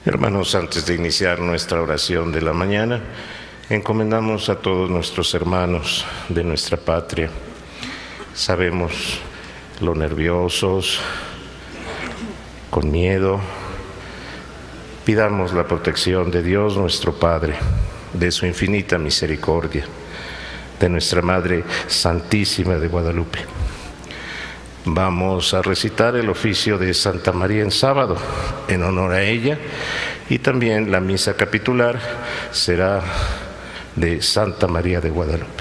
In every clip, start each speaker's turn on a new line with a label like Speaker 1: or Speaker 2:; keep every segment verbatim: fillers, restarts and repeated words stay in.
Speaker 1: Hermanos, antes de iniciar nuestra oración de la mañana, encomendamos a todos nuestros hermanos de nuestra patria. Sabemos lo nerviosos, con miedo. Pidamos la protección de Dios nuestro Padre, de su infinita misericordia, de nuestra Madre Santísima de Guadalupe. Vamos a recitar el oficio de Santa María en sábado, en honor a ella, y también la misa capitular será de Santa María de Guadalupe.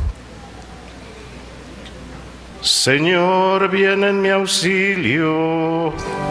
Speaker 1: Señor, viene en mi auxilio.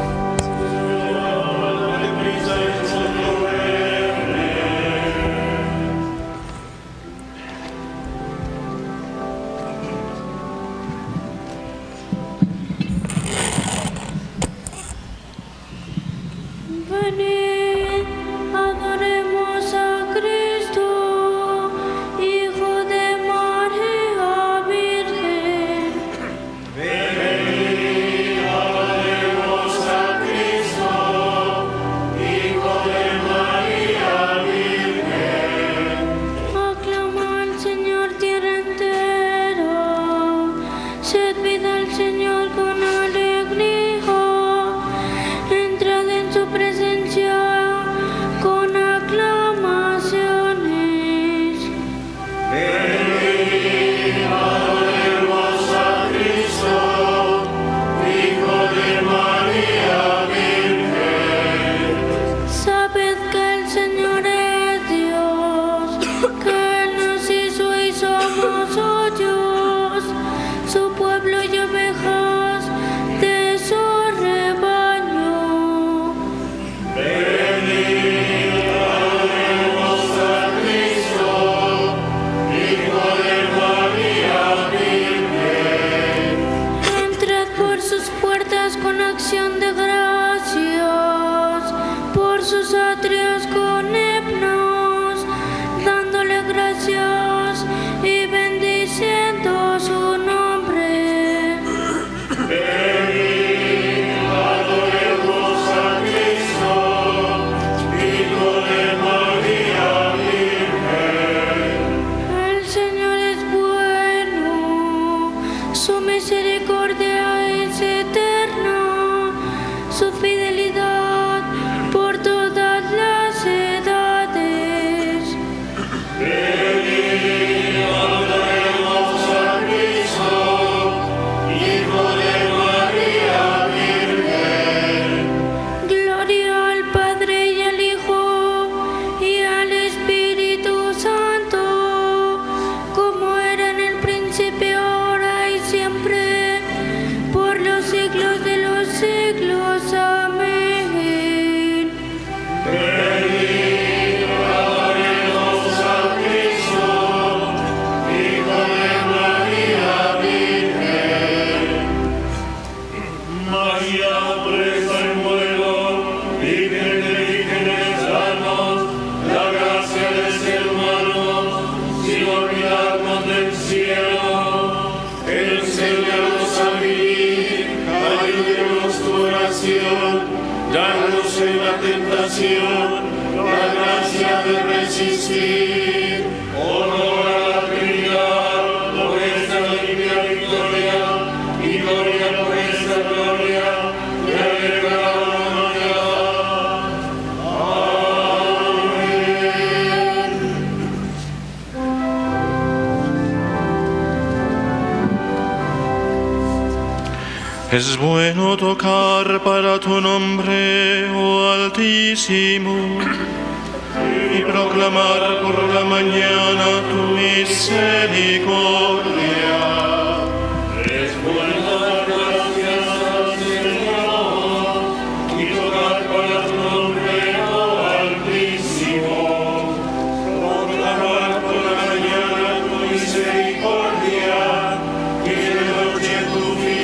Speaker 2: Es bueno tocar para tu nombre, oh Altísimo, y proclamar por la mañana tu misericordia. Es bueno dar gracias al Señor y tocar para tu nombre, oh Altísimo, proclamar por la mañana tu misericordia y de noche tu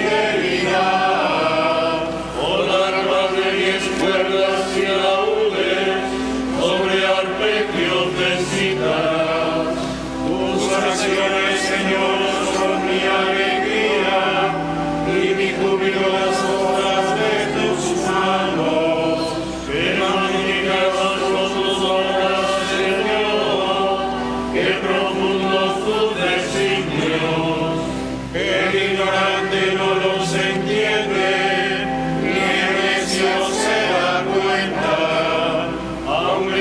Speaker 2: fidelidad. Volar más de diez cuerdas y alaúdes sobre arpegios de citarás. Tus acciones, Señor, son mi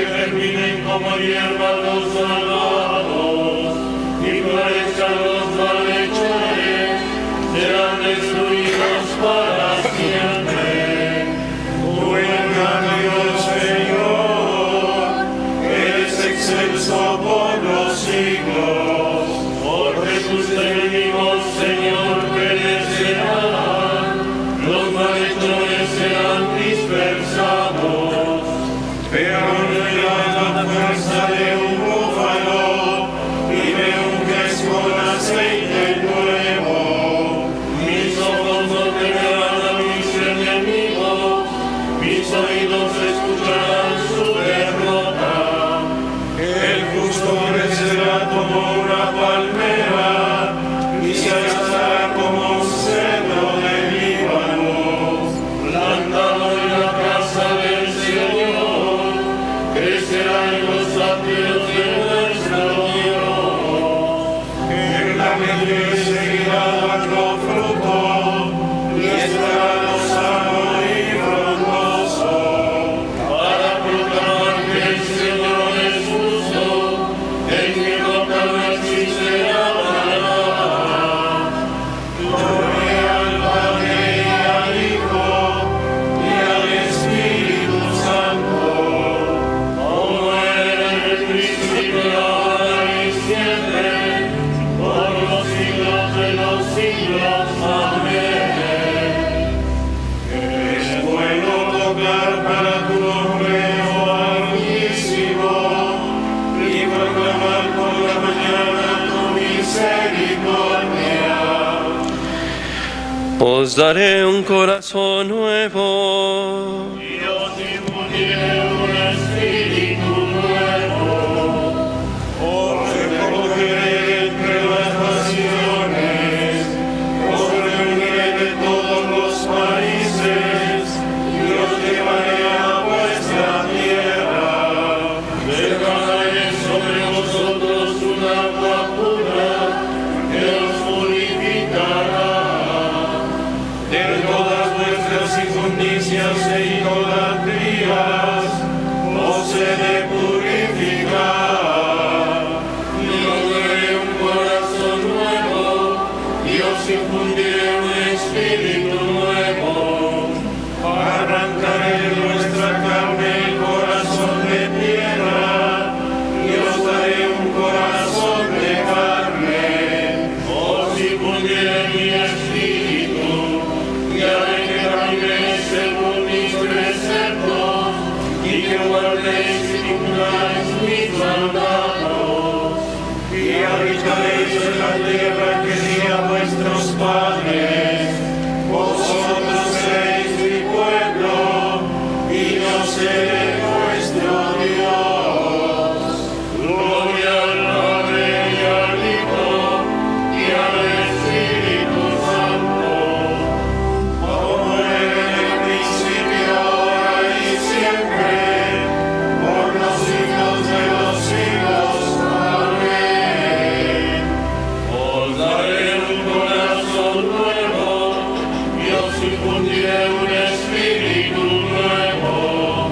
Speaker 2: que germinen como hierba los malvados y florezcan los malhechores, serán destruidos para siempre. Tú en cambio, Señor, eres excelso por los siglos, porque tus enemigos, Señor, perecerán, los malhechores serán dispersados. Pero me das la fuerza de un búfalo y me unges con aceite nuevo. Mis ojos no verán a mis enemigos, mis oídos escucharán su derrota. El justo crecerá como una palmera y se alzará como un cedro de Líbano, plantado en la casa del Señor, crecerá en los atrios de nuestro Dios. En la mente seguirá dando fruto y estará sano y frondoso, para proclamar que el Señor es justo, en que nunca no existe nada. Gloria al Padre y al Hijo y al Espíritu Santo, como era en el principio, ahora y siempre, por los siglos de los siglos. Amén. Es bueno tocar para tu nombre, oh Altísimo, y proclamar por la mañana tu misericordia.
Speaker 3: Os daré un corazón nuevo.
Speaker 2: Y os infundiré un espíritu nuevo. Os recogeré entre las naciones, os reuniré de todos los países, y os llevaré a vuestra tierra. Derramaré sobre vosotros un agua pura que os purificará. De todas vuestras injusticias e idolatrías os he de purificar. Y os daré un corazón nuevo y os infundiré un espíritu nuevo. Arrancaré de vuestra carne el corazón de piedra y os daré un corazón de carne. Os infundiré mi espíritu y haré que caminéis según mis preceptos y que guardéis y cumpláis mis mandatos. Y habitaréis en la tierra que di a vuestros padres. Vosotros seréis mi pueblo y yo seré vuestro Dios. Gloria al Padre y al Hijo y al Espíritu Santo, como era en el principio, ahora y siempre, por los siglos de los siglos. Amén. Os daré un corazón nuevo y os infundiré un espíritu nuevo.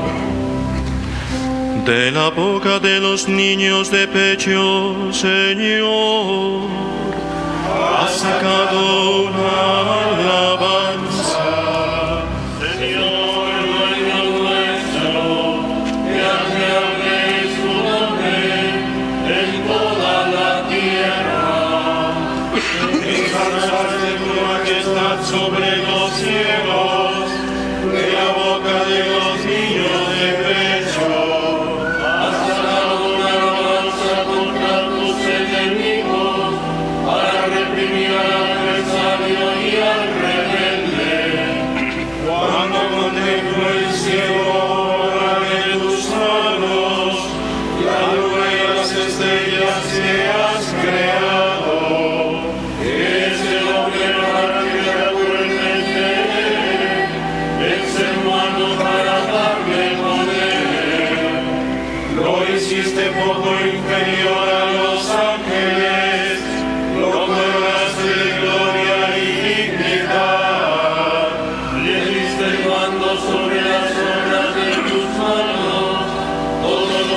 Speaker 3: De la boca de los niños de pecho, Señor, has sacado una alabanza.
Speaker 2: Señor, dueño nuestro, que admirable su nombre en toda la tierra. Exaltaste tu majestad sobre los cielos, de la boca de los niños de pecho. Has sacado una alabanza contra tus enemigos, para reprimir al adversario y al rebelde. Cuando contemplo el cielo, obra de tus manos, la luna y las estrellas que has creado. Es el hombre para que te acuerdes de él, el ser humano para darle poder. Lo hiciste poco inferior a los ángeles, lo coronaste de gloria y dignidad. Le diste el mando sobre las obras de tus manos, todo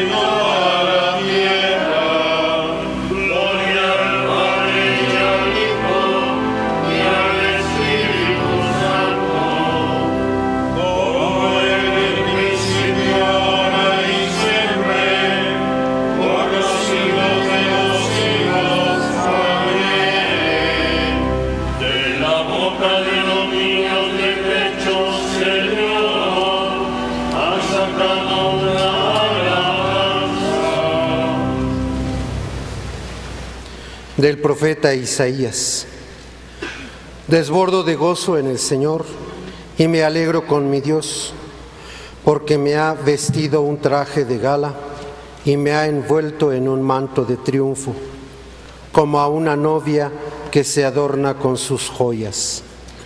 Speaker 4: Del profeta Isaías. Desbordo de gozo en el Señor y me alegro con mi Dios, porque me ha vestido un traje de gala y me ha envuelto en un manto de triunfo, como a una novia que se adorna con sus joyas.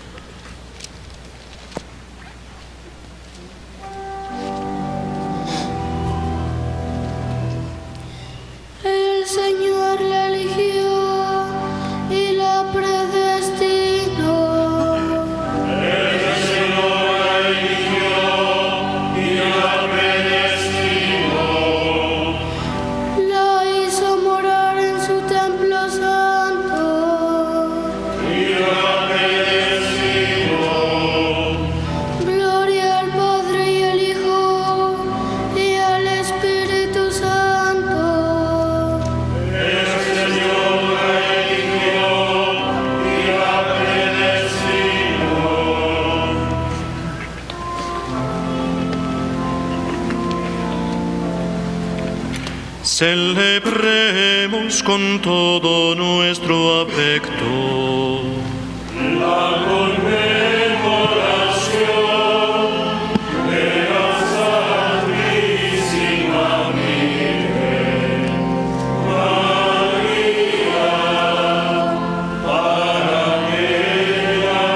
Speaker 5: El Señor la eligió y la predestinó.
Speaker 2: El Señor la eligió y la predestinó.
Speaker 5: La hizo morar en su templo santo.
Speaker 2: Y la predestinó.
Speaker 5: Gloria al Padre y al Hijo y al Espíritu Santo.
Speaker 2: El Señor la eligió y la predestinó.
Speaker 3: Celebremos con todo nuestro afecto
Speaker 2: La conmemoración de la Santísima Virgen María, para que ella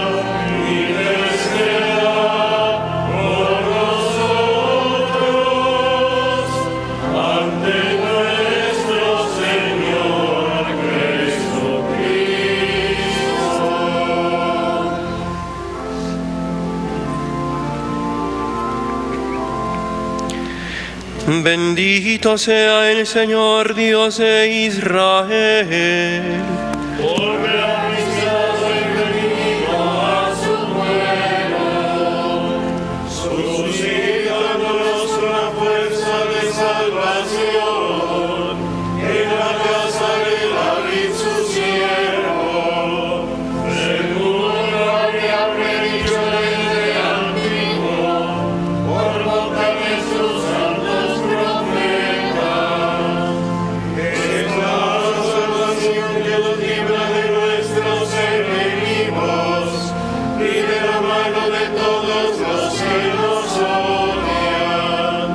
Speaker 2: interceda por nosotros ante nuestro Señor Jesucristo.
Speaker 3: Bendito sea el Señor Dios de Israel,
Speaker 2: Porque ha visitado y redimido a su pueblo, suscitándonos una fuerza de salvación en la casa de David su siervo, según lo había predicho desde antiguo, por boca de sus santos profetas. Es la salvación que nos libra de nuestros enemigos y de la mano de todos los que nos odian.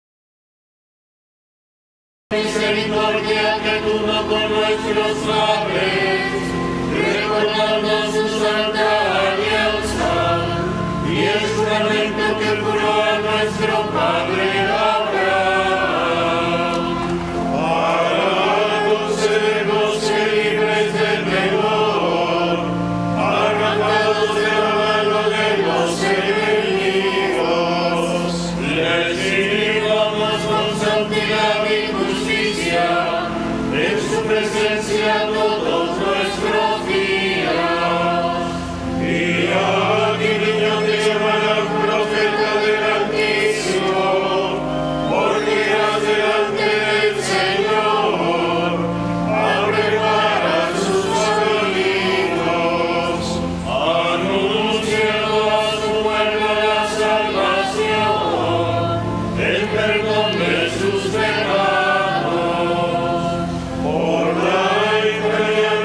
Speaker 2: Misericordia que tuvo con nuestros padres, recordando su santa alianza y el juramento que juró a nuestro padre Abraham. Para concedernos que libres del temor, arrancados de la mano de los enemigos, les sirvamos con santidad y justicia en su presencia todos nuestros días. Y aquí, niño, te llamarán profeta del Altísimo, porque irás delante del Señor a preparar sus caminos, anunciando a su pueblo la salvación, el perdón de sus pecados, por la entraña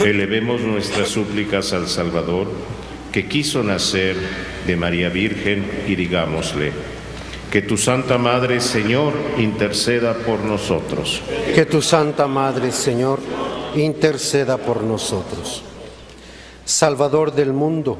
Speaker 1: Elevemos nuestras súplicas al Salvador, que quiso nacer de María Virgen, y digámosle: que tu Santa Madre, Señor, interceda por nosotros.
Speaker 4: Que tu Santa Madre, Señor, interceda por nosotros. Salvador del mundo,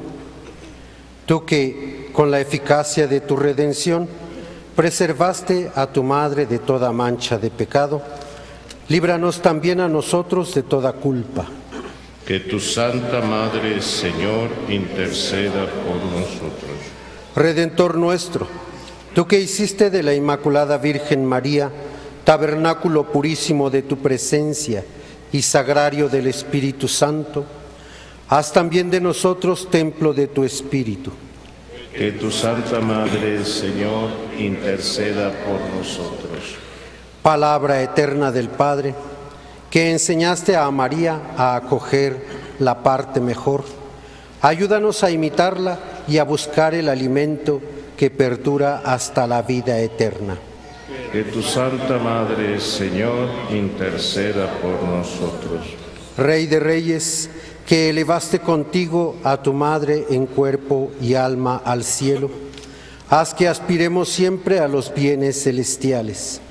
Speaker 4: tú que, con la eficacia de tu redención, preservaste a tu Madre de toda mancha de pecado, líbranos también a nosotros de toda culpa.
Speaker 1: Que tu Santa Madre, Señor, interceda por nosotros.
Speaker 4: Redentor nuestro, tú que hiciste de la Inmaculada Virgen María tabernáculo purísimo de tu presencia y sagrario del Espíritu Santo, haz también de nosotros templo de tu Espíritu.
Speaker 1: Que tu Santa Madre, Señor, interceda por nosotros.
Speaker 4: Palabra eterna del Padre, que enseñaste a María a acoger la parte mejor, ayúdanos a imitarla y a buscar el alimento que perdura hasta la vida eterna.
Speaker 1: Que tu Santa Madre, Señor, interceda por nosotros.
Speaker 4: Rey de Reyes, que elevaste contigo a tu Madre en cuerpo y alma al cielo, haz que aspiremos siempre a los bienes celestiales.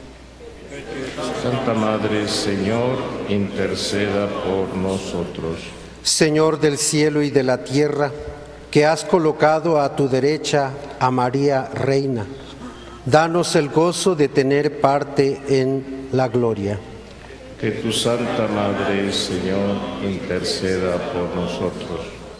Speaker 1: Santa Madre, Señor, interceda por nosotros.
Speaker 4: Señor del cielo y de la tierra, que has colocado a tu derecha a María Reina, danos el gozo de tener parte en la gloria.
Speaker 1: Que tu Santa Madre, Señor, interceda por nosotros.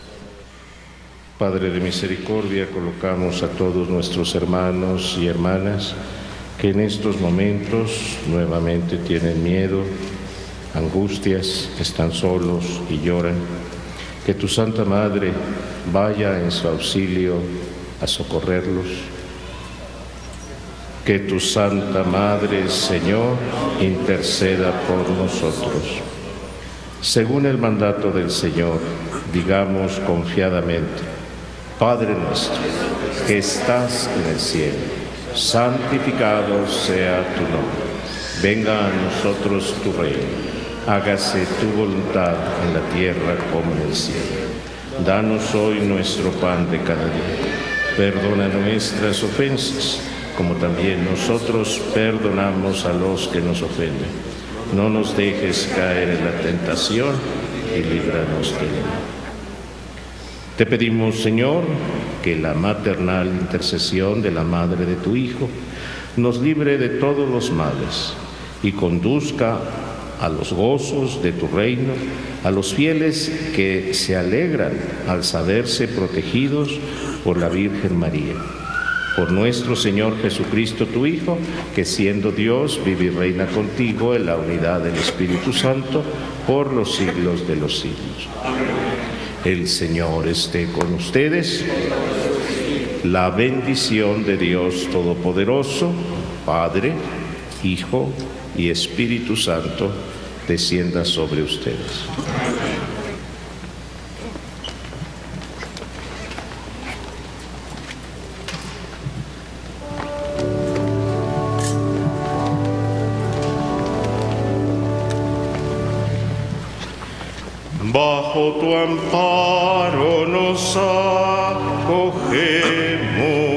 Speaker 1: Padre de misericordia, colocamos a todos nuestros hermanos y hermanas que en estos momentos nuevamente tienen miedo, angustias, están solos y lloran. Que tu Santa Madre vaya en su auxilio a socorrerlos. Que tu Santa Madre, Señor, interceda por nosotros. Según el mandato del Señor, digamos confiadamente: Padre nuestro, que estás en el cielo, santificado sea tu nombre. Venga a nosotros tu reino. Hágase tu voluntad en la tierra como en el cielo. Danos hoy nuestro pan de cada día. Perdona nuestras ofensas, como también nosotros perdonamos a los que nos ofenden. No nos dejes caer en la tentación y líbranos del mal. Te pedimos, Señor, que la maternal intercesión de la Madre de tu Hijo nos libre de todos los males y conduzca a los gozos de tu reino, a los fieles que se alegran al saberse protegidos por la Virgen María. Por nuestro Señor Jesucristo, tu Hijo, que siendo Dios, vive y reina contigo en la unidad del Espíritu Santo, por los siglos de los siglos. El Señor esté con ustedes. La bendición de Dios Todopoderoso, Padre, Hijo y Espíritu Santo, descienda sobre ustedes.
Speaker 3: Bajo tu amparo nos acogemos.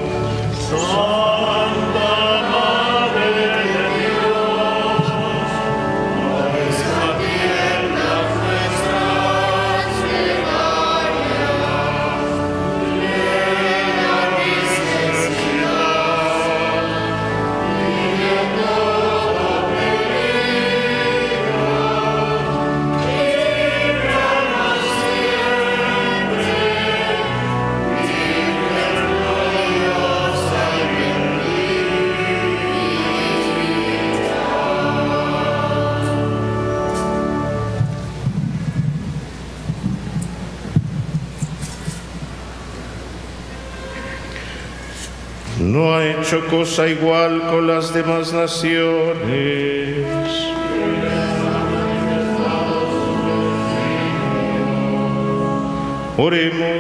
Speaker 3: No ha hecho cosa igual con las demás naciones. Oremos.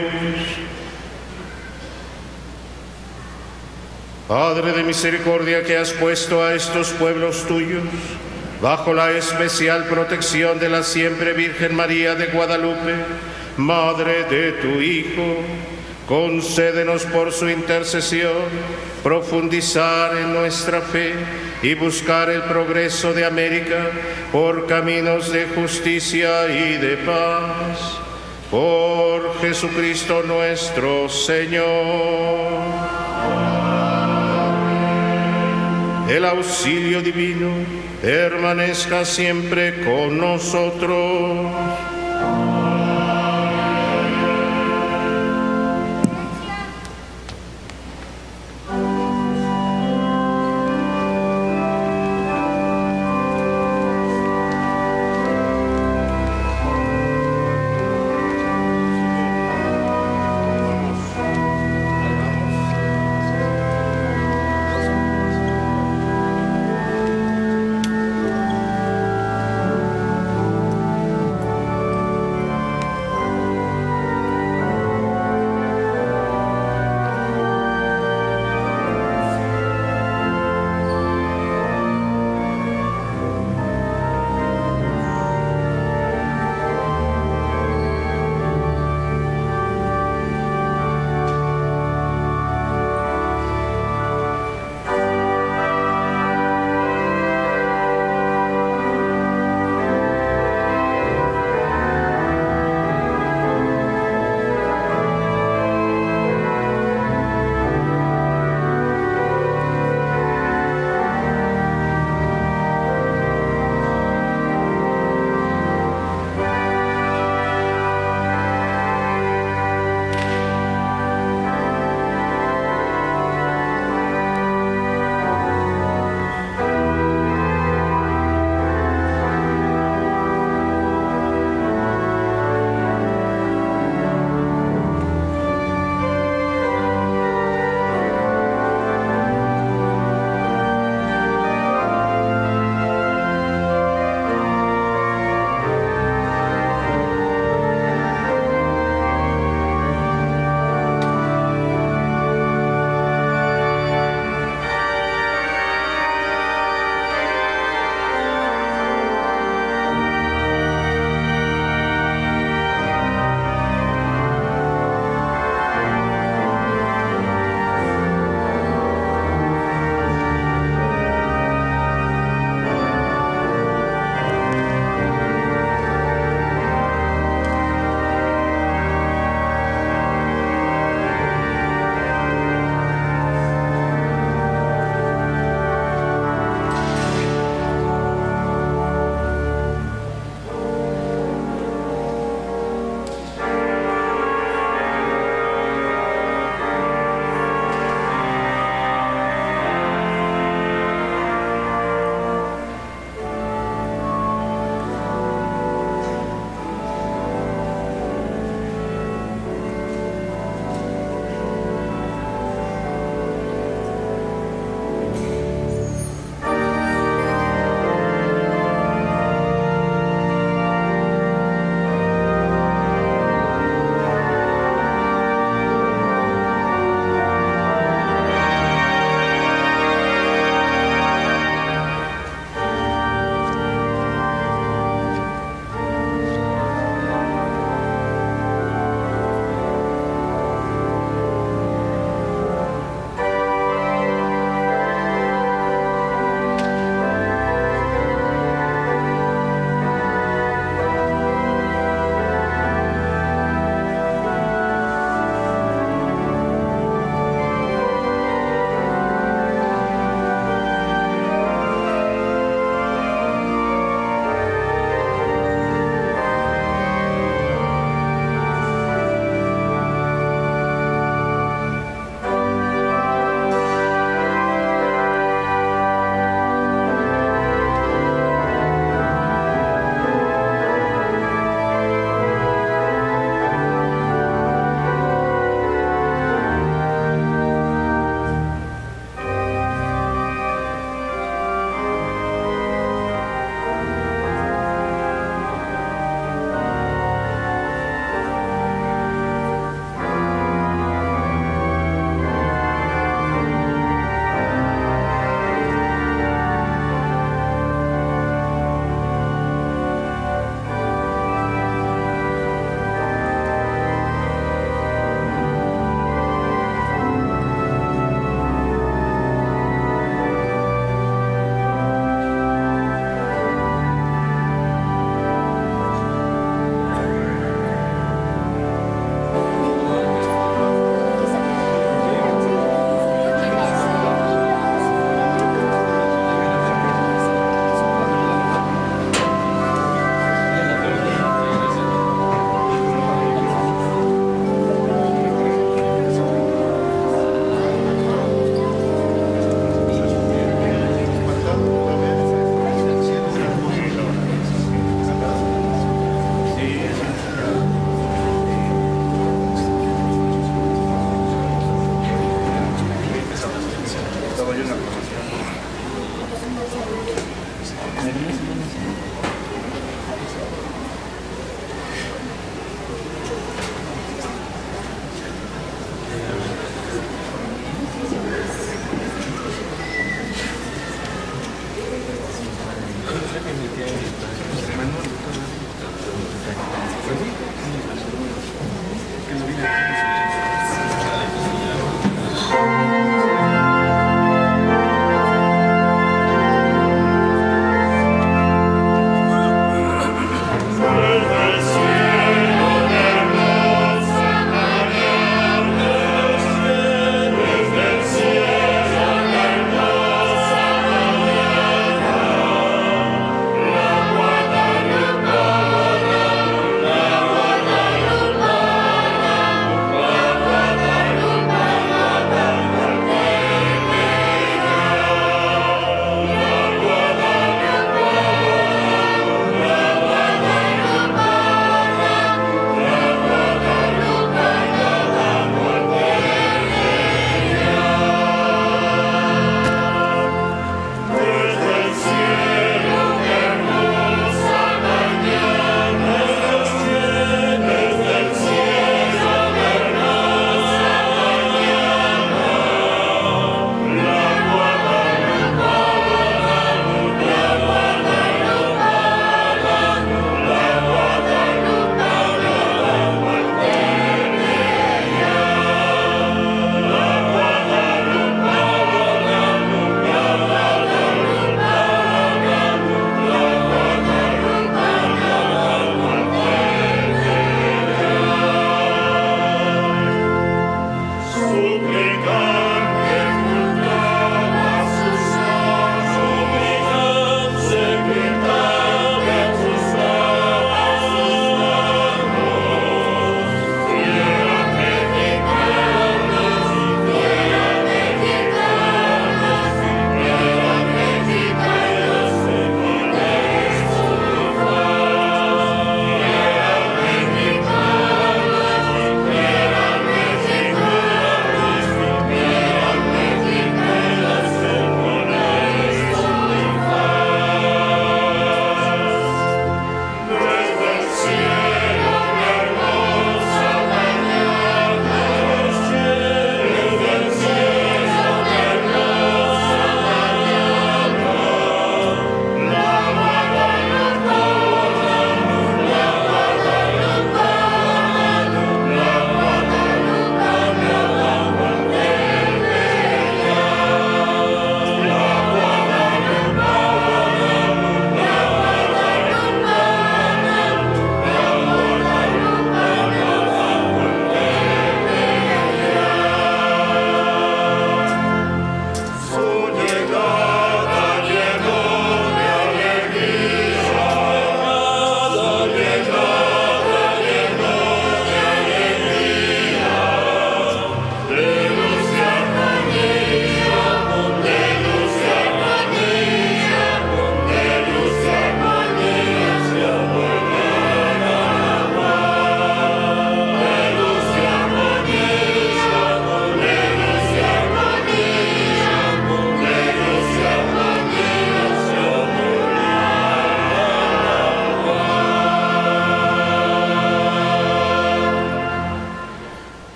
Speaker 3: Padre de misericordia, que has puesto a estos pueblos tuyos bajo la especial protección de la siempre Virgen María de Guadalupe, Madre de tu Hijo, concédenos por su intercesión profundizar en nuestra fe y buscar el progreso de América por caminos de justicia y de paz. Por Jesucristo nuestro Señor. El auxilio divino permanezca siempre con nosotros.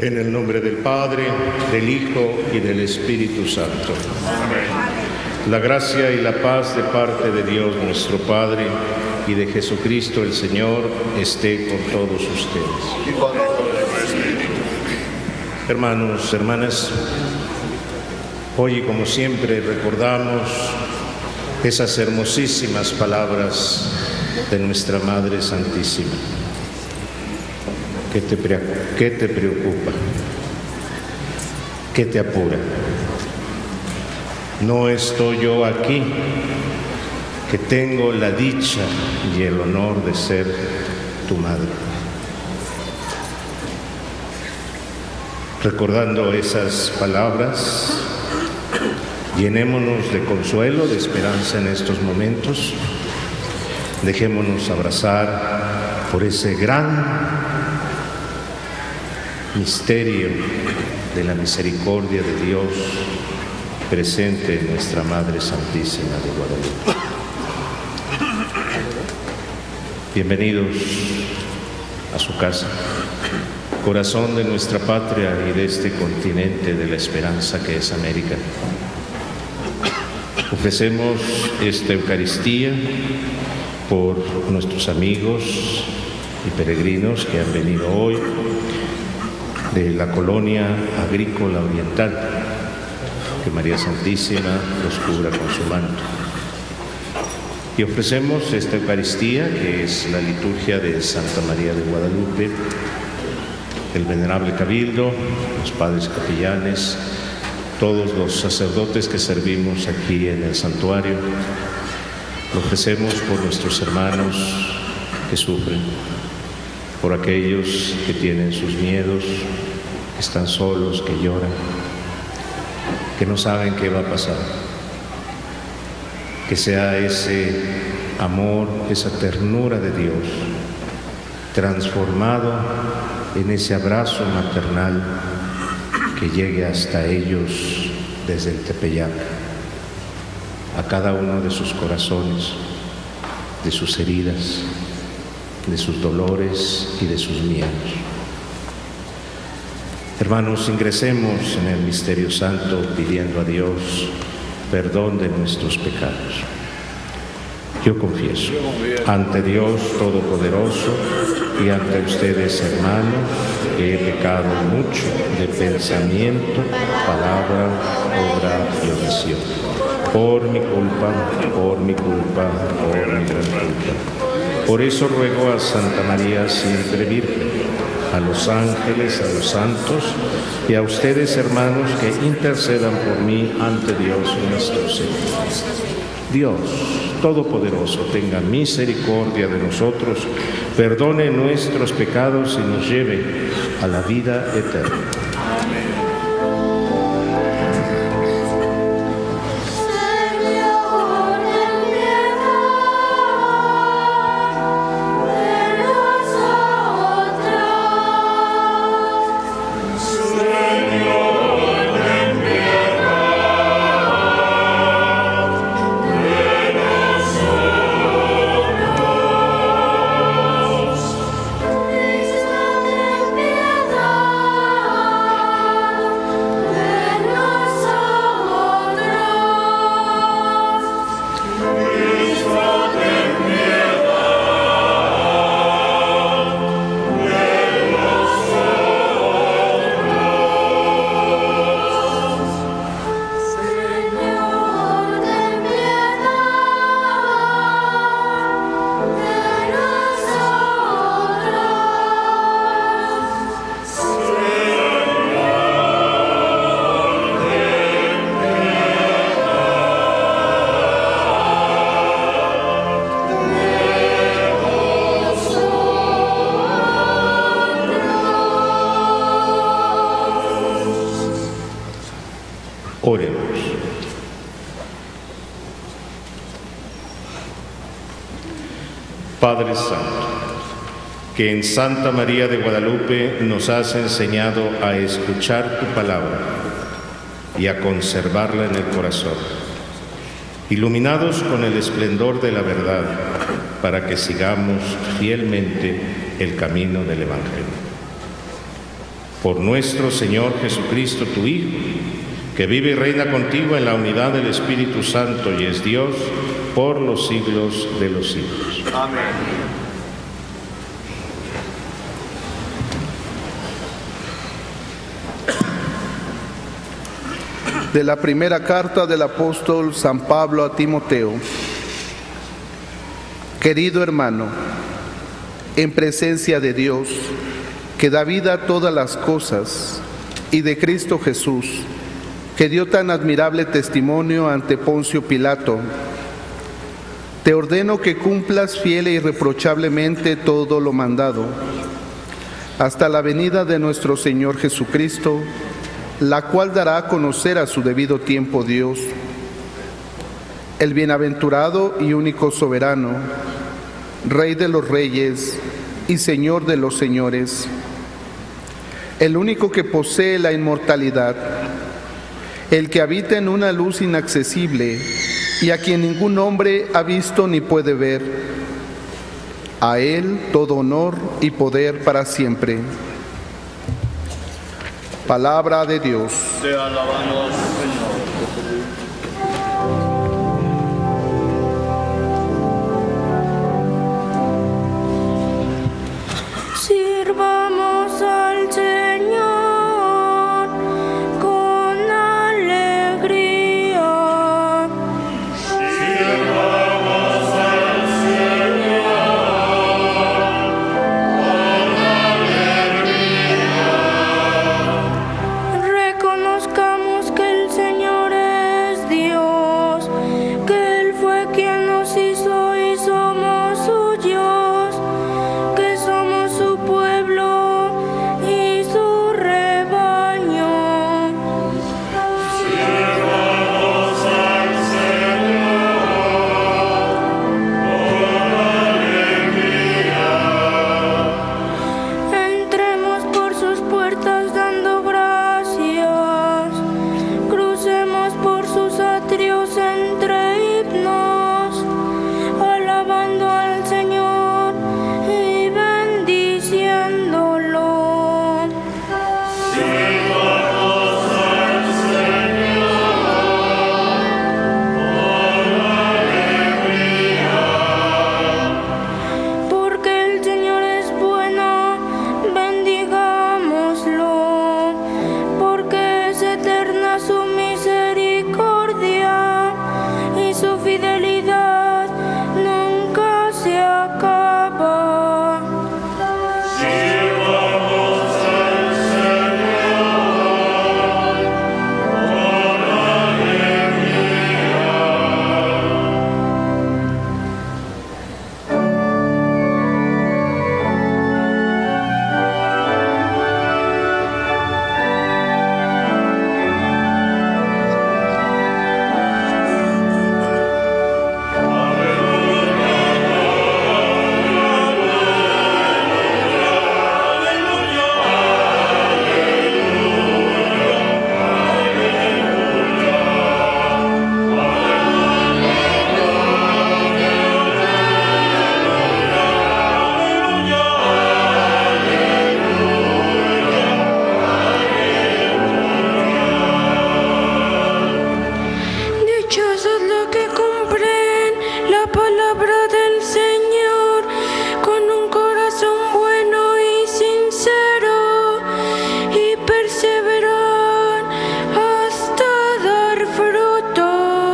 Speaker 3: En el nombre del Padre, del Hijo y del Espíritu Santo. Amén. La gracia y la paz de parte de Dios nuestro Padre y de Jesucristo el Señor esté con todos ustedes. Hermanos, hermanas, hoy como siempre recordamos esas hermosísimas palabras de nuestra Madre Santísima. ¿Qué te, qué te preocupa? ¿Qué te apura? ¿No estoy yo aquí, que tengo la dicha y el honor de ser tu madre? Recordando esas palabras, llenémonos de consuelo, de esperanza en estos momentos. Dejémonos abrazar por ese gran misterio de la misericordia de Dios presente en nuestra Madre Santísima de Guadalupe. Bienvenidos a su casa, corazón de nuestra patria y de este continente de la esperanza que es América. Ofrecemos esta Eucaristía por nuestros amigos y peregrinos que han venido hoy de la colonia agrícola oriental, que María Santísima los cubra con su manto. Y ofrecemos esta Eucaristía, que es la liturgia de Santa María de Guadalupe, el venerable cabildo, los padres capellanes, todos los sacerdotes que servimos aquí en el santuario. Lo ofrecemos por nuestros hermanos que sufren, por aquellos que tienen sus miedos, que están solos, que lloran, que no saben qué va a pasar. Que sea ese amor, esa ternura de Dios, transformado en ese abrazo maternal que llegue hasta ellos desde el Tepeyac, a cada uno de sus corazones, de sus heridas, de sus dolores y de sus miedos. Hermanos, ingresemos en el misterio santo pidiendo a Dios perdón de nuestros pecados. Yo confieso ante Dios Todopoderoso y ante ustedes, hermanos, que he pecado mucho de pensamiento, palabra, obra y omisión. Por mi culpa, por mi culpa, por mi gran culpa. Por eso ruego a Santa María siempre Virgen, a los ángeles, a los santos y a ustedes, hermanos, que intercedan por mí ante Dios nuestro Señor. Dios Todopoderoso tenga misericordia de nosotros, perdone nuestros pecados y nos lleve a la vida eterna. Oremos. Padre Santo, que en Santa María de Guadalupe nos has enseñado a escuchar tu palabra y a conservarla en el corazón, iluminados con el esplendor de la verdad, para que sigamos fielmente el camino del Evangelio. Por nuestro Señor Jesucristo, tu Hijo, que vive y reina contigo en la unidad del Espíritu Santo y es Dios por los siglos de los siglos.
Speaker 2: Amén.
Speaker 6: De la primera carta del apóstol San Pablo a Timoteo. Querido hermano, en presencia de Dios, que da vida a todas las cosas, y de Cristo Jesús, que dio tan admirable testimonio ante Poncio Pilato, te ordeno que cumplas fiel e irreprochablemente todo lo mandado, hasta la venida de nuestro Señor Jesucristo, la cual dará a conocer a su debido tiempo Dios, el bienaventurado y único soberano, Rey de los reyes y Señor de los señores, el único que posee la inmortalidad, el que habita en una luz inaccesible y a quien ningún hombre ha visto ni puede ver. A Él todo honor y poder para siempre. Palabra de Dios.
Speaker 2: Te alabamos, Señor.
Speaker 5: Sirvamos al Señor con alegría.
Speaker 2: Sirvamos al Señor con alegría.
Speaker 5: Reconozcamos que el Señor es Dios, que Él fue quien nos hizo y somos suyos, que somos su pueblo y su rebaño.
Speaker 2: Sirvamos al Señor con alegría.
Speaker 5: Entremos por sus puertas dando gracias, crucemos por sus atrios entre himnos, alabando al Señor y bendiciéndolo.
Speaker 2: Sirvamos al Señor con alegría.
Speaker 5: Porque el Señor es bueno, bendigámoslo, porque es eterna su misericordia y su fidelidad nunca se acaba.
Speaker 2: Sirvamos al Señor con alegría.
Speaker 5: Dichosos los que cumplen la palabra del Señor con un corazón bueno y sincero y perseveran hasta dar fruto.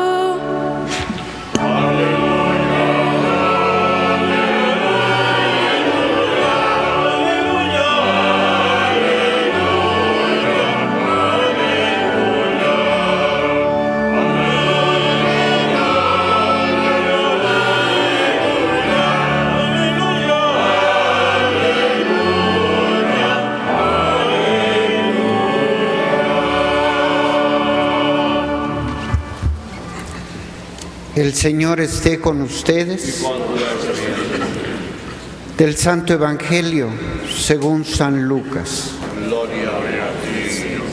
Speaker 7: El Señor esté con ustedes. Del Santo Evangelio según San Lucas.
Speaker 2: Gloria a ti, Señor.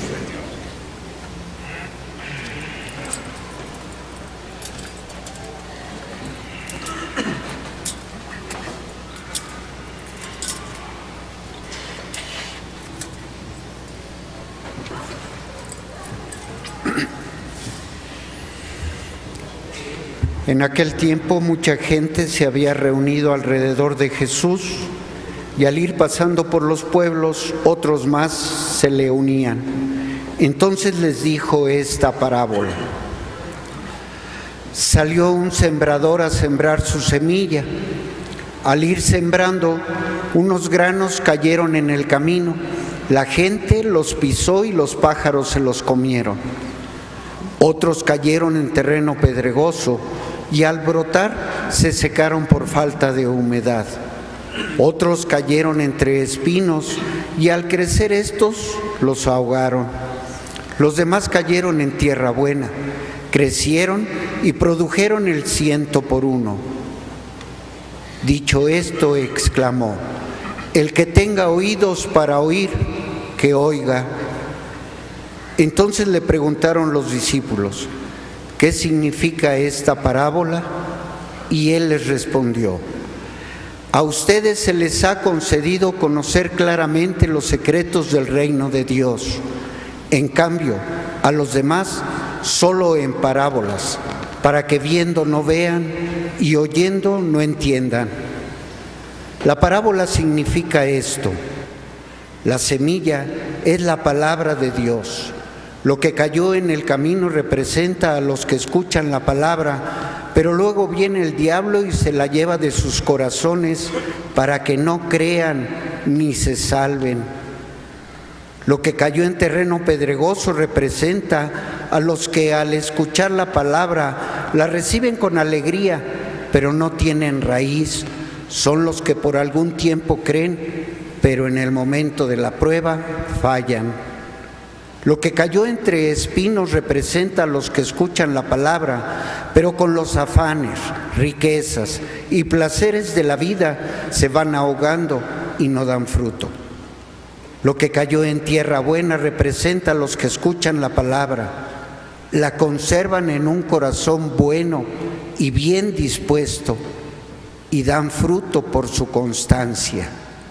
Speaker 7: En aquel tiempo mucha gente se había reunido alrededor de Jesús y al ir pasando por los pueblos, otros más se le unían. Entonces les dijo esta parábola. Salió un sembrador a sembrar su semilla. Al ir sembrando, unos granos cayeron en el camino. La gente los pisó y los pájaros se los comieron. Otros cayeron en terreno pedregoso y al brotar se secaron por falta de humedad. Otros cayeron entre espinos y al crecer estos los ahogaron. Los demás cayeron en tierra buena, crecieron y produjeron el ciento por uno. Dicho esto, exclamó: el que tenga oídos para oír, que oiga. Entonces le preguntaron los discípulos: ¿qué significa esta parábola? Y él les respondió: a ustedes se les ha concedido conocer claramente los secretos del reino de Dios. En cambio, a los demás, solo en parábolas, para que viendo no vean y oyendo no entiendan. La parábola significa esto: la semilla es la palabra de Dios. Lo que cayó en el camino representa a los que escuchan la palabra, pero luego viene el diablo y se la lleva de sus corazones para que no crean ni se salven. Lo que cayó en terreno pedregoso representa a los que al escuchar la palabra la reciben con alegría, pero no tienen raíz. Son los que por algún tiempo creen, pero en el momento de la prueba fallan. Lo que cayó entre espinos representa a los que escuchan la palabra, pero con los afanes, riquezas y placeres de la vida se van ahogando y no dan fruto. Lo que cayó en tierra buena representa a los que escuchan la palabra, la conservan en un corazón bueno y bien dispuesto y dan fruto por su constancia.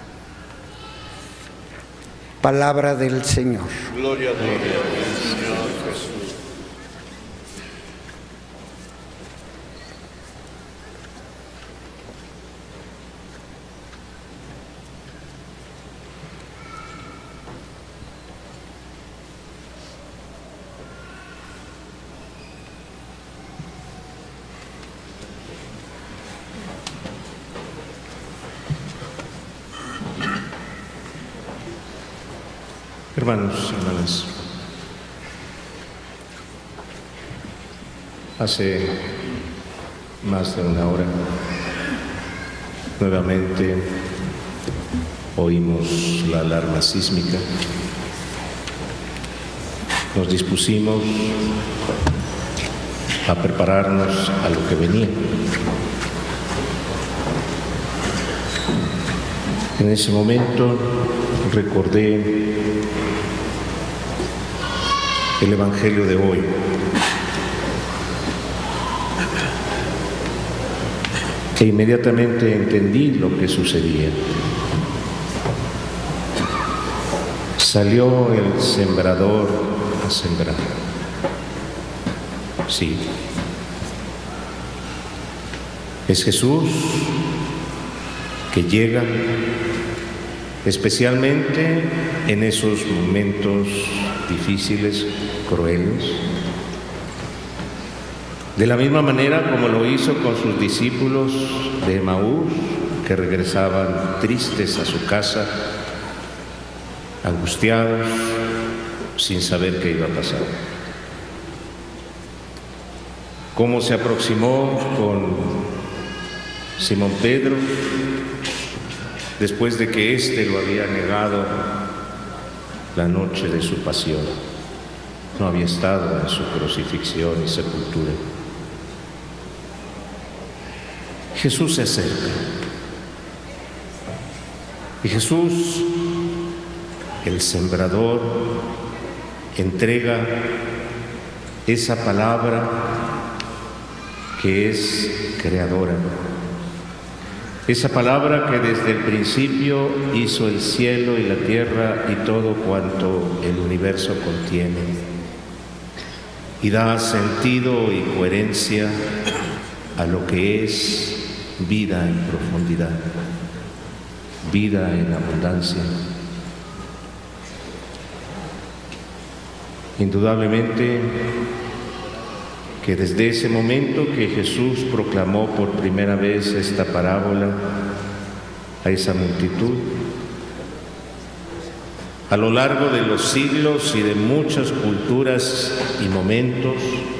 Speaker 7: Palabra del Señor.
Speaker 2: Gloria a Dios, Señor Jesús.
Speaker 1: Hermanos y hermanas, hace más de una hora nuevamente oímos la alarma sísmica. Nos dispusimos a prepararnos a lo que venía. En ese momento recordé el Evangelio de hoy. E inmediatamente entendí lo que sucedía. Salió el sembrador a sembrar. Sí. Es Jesús que llega especialmente en esos momentos difíciles, crueles, de la misma manera como lo hizo con sus discípulos de Emaús, que regresaban tristes a su casa, angustiados, sin saber qué iba a pasar. Cómo se aproximó con Simón Pedro, después de que éste lo había negado la noche de su pasión. No había estado en su crucifixión y sepultura. Jesús se acerca. Y Jesús, el sembrador, entrega esa palabra que es creadora. Esa palabra que desde el principio hizo el cielo y la tierra y todo cuanto el universo contiene, y da sentido y coherencia a lo que es vida en profundidad, vida en abundancia. Indudablemente que desde ese momento que Jesús proclamó por primera vez esta parábola a esa multitud, a lo largo de los siglos y de muchas culturas y momentos,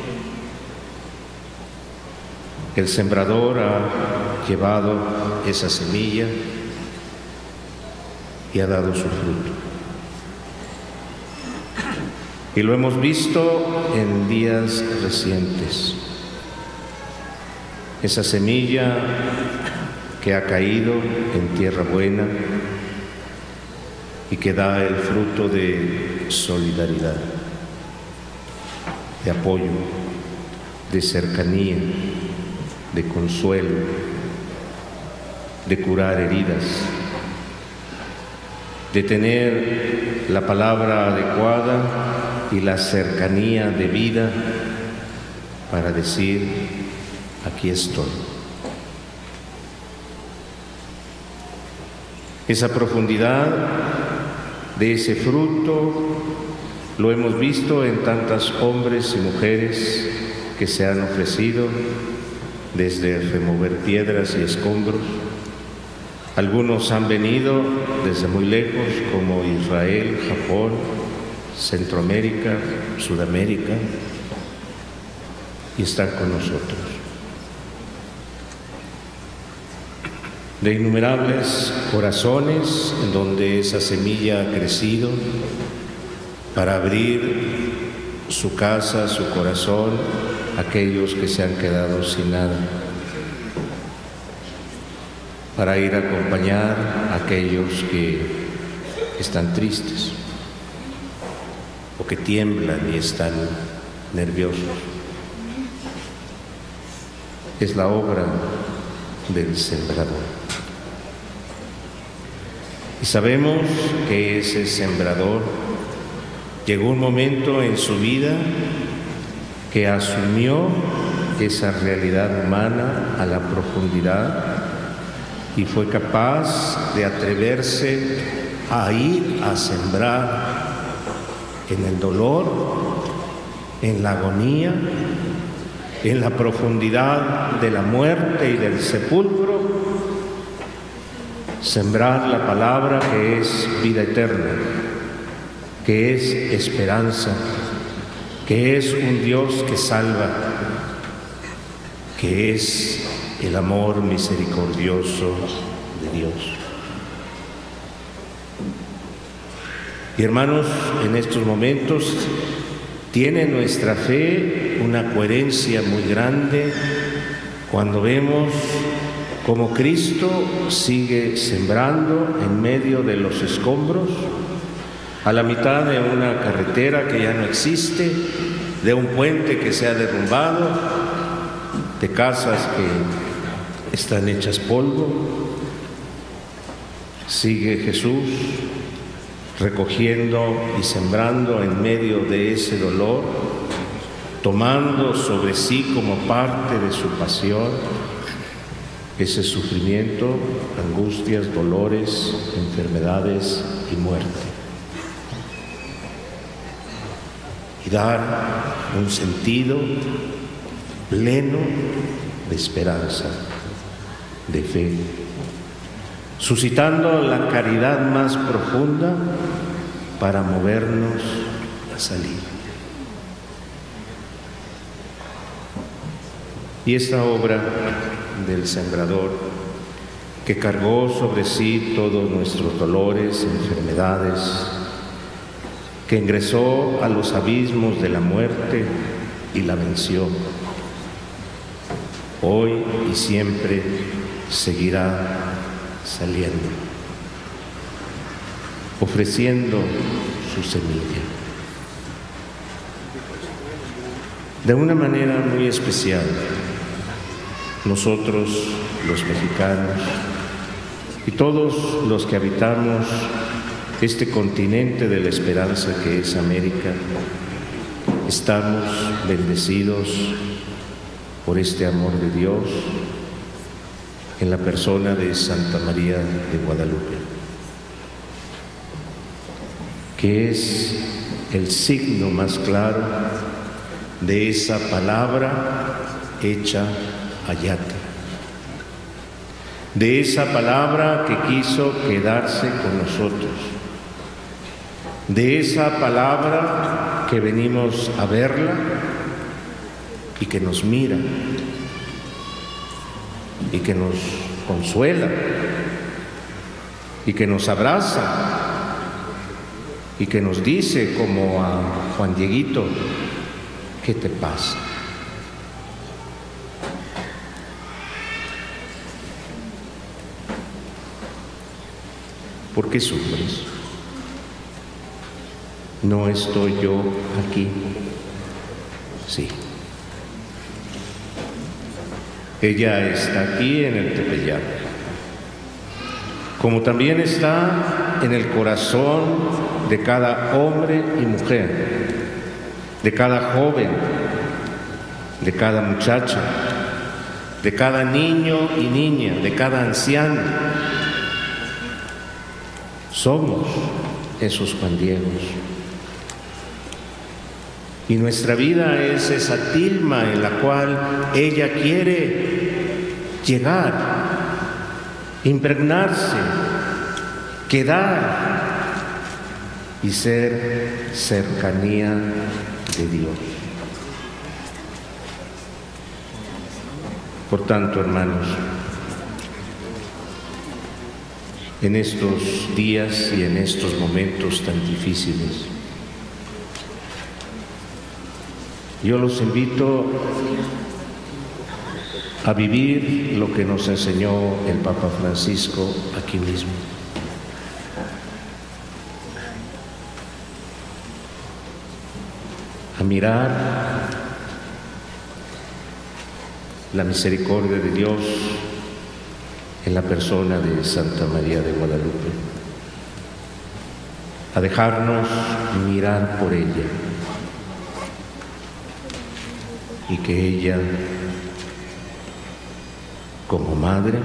Speaker 1: el sembrador ha llevado esa semilla y ha dado su fruto. Y lo hemos visto en días recientes. Esa semilla que ha caído en tierra buena y que da el fruto de solidaridad, de apoyo, de cercanía, de consuelo, de curar heridas, de tener la palabra adecuada y la cercanía de vida para decir: aquí estoy. Esa profundidad de ese fruto lo hemos visto en tantos hombres y mujeres que se han ofrecido, desde remover piedras y escombros. Algunos han venido desde muy lejos, como Israel, Japón, Centroamérica, Sudamérica, y están con nosotros. De innumerables corazones en donde esa semilla ha crecido para abrir su casa, su corazón a aquellos que se han quedado sin nada, para ir a acompañar a aquellos que están tristes o que tiemblan y están nerviosos. Es la obra del sembrador. Y sabemos que ese sembrador llegó un momento en su vida que asumió esa realidad humana a la profundidad y fue capaz de atreverse a ir a sembrar en el dolor, en la agonía, en la profundidad de la muerte y del sepulcro, sembrar la palabra que es vida eterna, que es esperanza, que es un Dios que salva, que es el amor misericordioso de Dios. Y hermanos, en estos momentos tiene nuestra fe una coherencia muy grande cuando vemos cómo Cristo sigue sembrando en medio de los escombros, a la mitad de una carretera que ya no existe, de un puente que se ha derrumbado, de casas que están hechas polvo. Sigue Jesús recogiendo y sembrando en medio de ese dolor, tomando sobre sí como parte de su pasión ese sufrimiento, angustias, dolores, enfermedades y muerte. Y dar un sentido pleno de esperanza, de fe, suscitando la caridad más profunda para movernos a salir. Y esta obra del sembrador, que cargó sobre sí todos nuestros dolores, enfermedades, que ingresó a los abismos de la muerte y la venció, hoy y siempre seguirá saliendo, ofreciendo su semilla. De una manera muy especial, nosotros, los mexicanos, y todos los que habitamos este continente de la esperanza que es América, estamos bendecidos por este amor de Dios en la persona de Santa María de Guadalupe, que es el signo más claro de esa palabra hecha ayate, de esa palabra que quiso quedarse con nosotros, de esa palabra que venimos a verla y que nos mira y que nos consuela y que nos abraza y que nos dice como a Juan Dieguito: ¿qué te pasa? ¿Por qué sufres? ¿No estoy yo aquí? Sí. Ella está aquí en el Tepeyac, como también está en el corazón de cada hombre y mujer, de cada joven, de cada muchacha, de cada niño y niña, de cada anciano. Somos esos Juan Diegos. Y nuestra vida es esa tilma en la cual ella quiere llegar, impregnarse, quedar y ser cercanía de Dios. Por tanto, hermanos, en estos días y en estos momentos tan difíciles, yo los invito a vivir lo que nos enseñó el Papa Francisco aquí mismo. A mirar la misericordia de Dios en la persona de Santa María de Guadalupe, a dejarnos mirar por ella y que ella, como madre,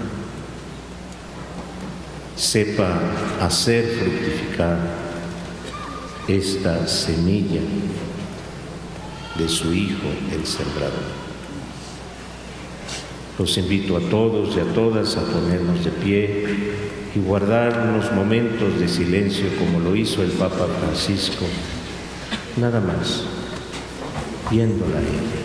Speaker 1: sepa hacer fructificar esta semilla de su Hijo, el Sembrador. Los invito a todos y a todas a ponernos de pie y guardar unos momentos de silencio como lo hizo el Papa Francisco, nada más, viéndola a ella.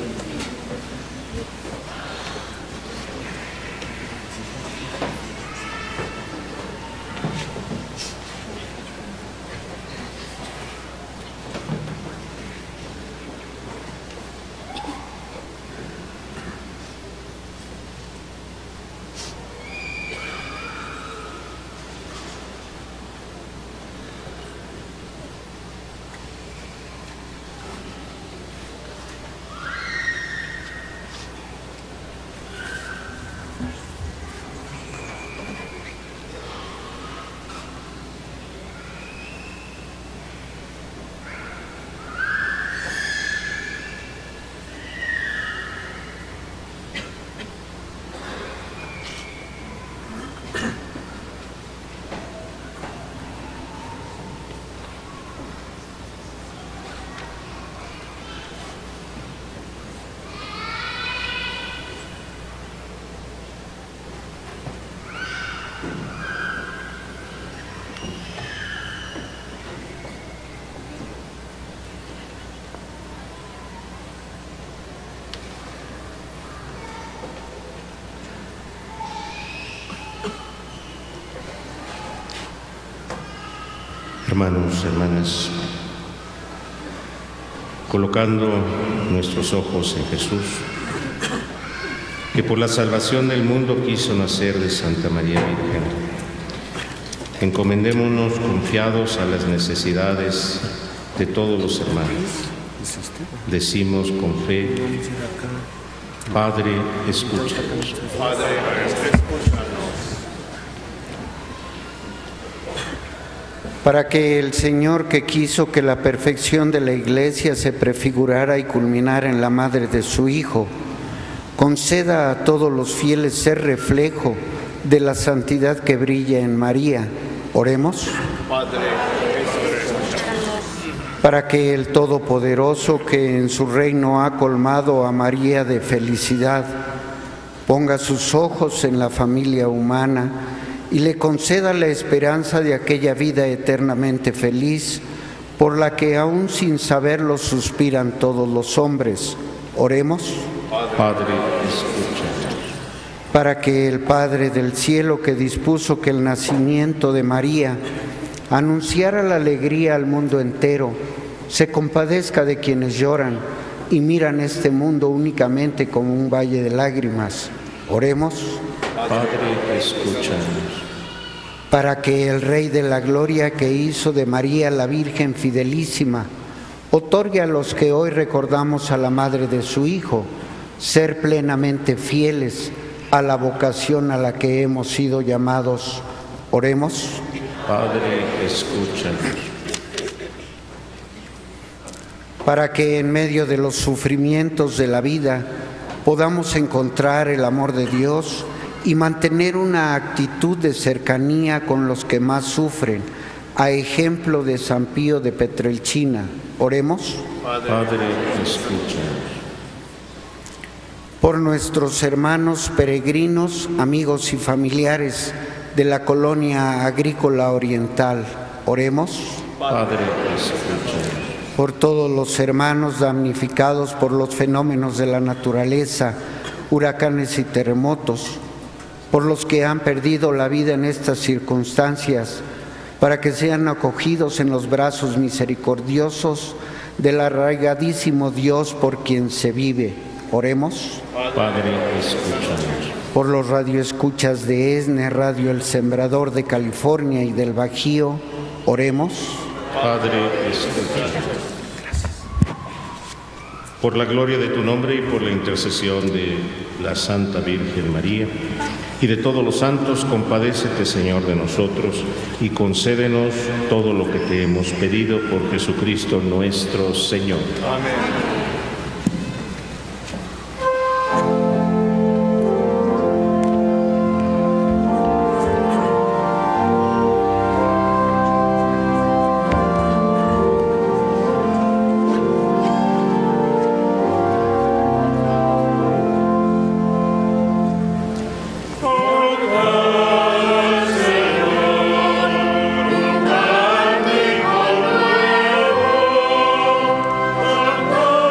Speaker 1: Hermanos, hermanas, colocando nuestros ojos en Jesús, que por la salvación del mundo quiso nacer de Santa María Virgen, encomendémonos confiados a las necesidades de todos los hermanos. Decimos con fe: Padre, escúchanos.
Speaker 3: Padre, escúchanos.
Speaker 7: Para que el Señor, que quiso que la perfección de la Iglesia se prefigurara y culminara en la madre de su Hijo, conceda a todos los fieles ser reflejo de la santidad que brilla en María. Oremos. Para que el Todopoderoso, que en su reino ha colmado a María de felicidad, ponga sus ojos en la familia humana y le conceda la esperanza de aquella vida eternamente feliz, por la que aún sin saberlo suspiran todos los hombres. Oremos.
Speaker 1: Padre, escúchanos.
Speaker 7: Para que el Padre del cielo, que dispuso que el nacimiento de María anunciara la alegría al mundo entero, se compadezca de quienes lloran y miran este mundo únicamente como un valle de lágrimas. Oremos.
Speaker 1: Padre, escúchanos.
Speaker 7: Para que el Rey de la Gloria, que hizo de María la Virgen fidelísima, otorgue a los que hoy recordamos a la Madre de su Hijo ser plenamente fieles a la vocación a la que hemos sido llamados. Oremos.
Speaker 1: Padre, escúchanos.
Speaker 7: Para que en medio de los sufrimientos de la vida podamos encontrar el amor de Dios y mantener una actitud de cercanía con los que más sufren, a ejemplo de San Pío de Petrelcina. Oremos.
Speaker 1: Padre, escúchanos.
Speaker 7: Por nuestros hermanos peregrinos, amigos y familiares de la colonia agrícola oriental. Oremos.
Speaker 1: Padre, escúchanos.
Speaker 7: Por todos los hermanos damnificados por los fenómenos de la naturaleza, huracanes y terremotos, por los que han perdido la vida en estas circunstancias, para que sean acogidos en los brazos misericordiosos del arraigadísimo Dios por quien se vive. Oremos.
Speaker 1: Padre, escúchanos.
Speaker 7: Por los radioescuchas de ESNE, Radio El Sembrador de California y del Bajío. Oremos.
Speaker 1: Padre, escúchanos. Por la gloria de tu nombre y por la intercesión de la Santa Virgen María y de todos los santos, compadécete, Señor, de nosotros y concédenos todo lo que te hemos pedido por Jesucristo nuestro Señor. Amén.
Speaker 2: Oh,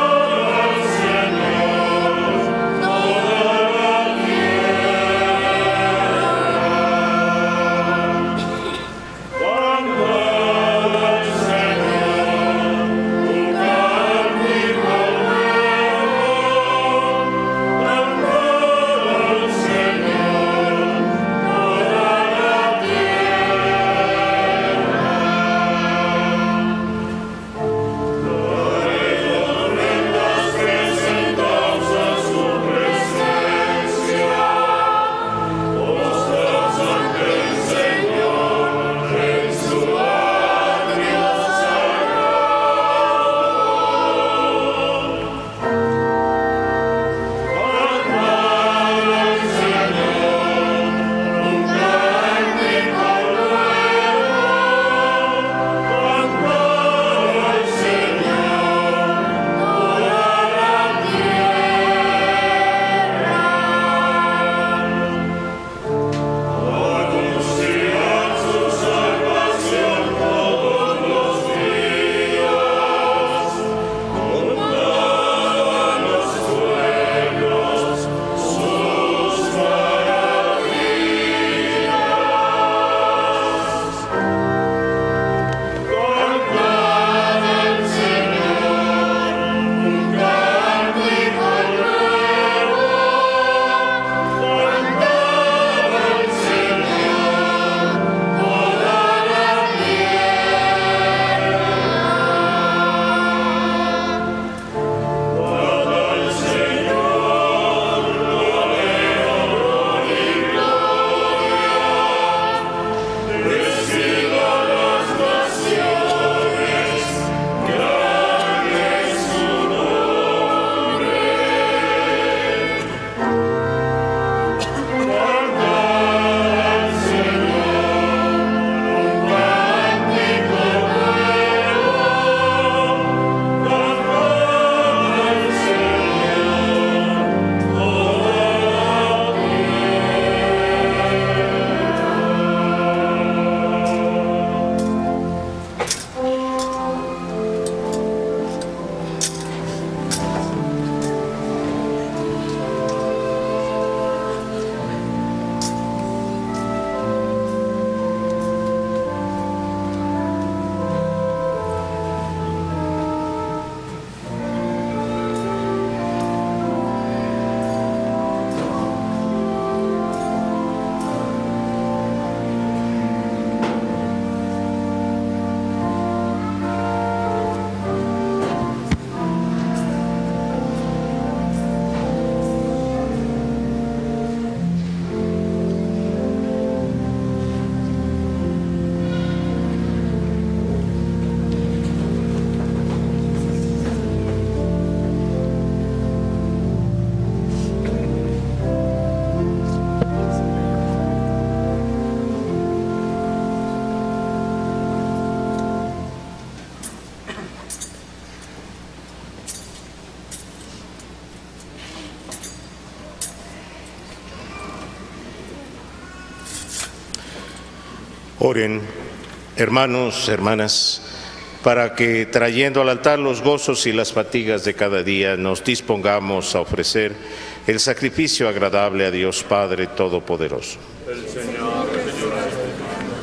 Speaker 1: Oren, hermanos, hermanas, para que trayendo al altar los gozos y las fatigas de cada día nos dispongamos a ofrecer el sacrificio agradable a Dios Padre Todopoderoso.
Speaker 2: El Señor recibirá este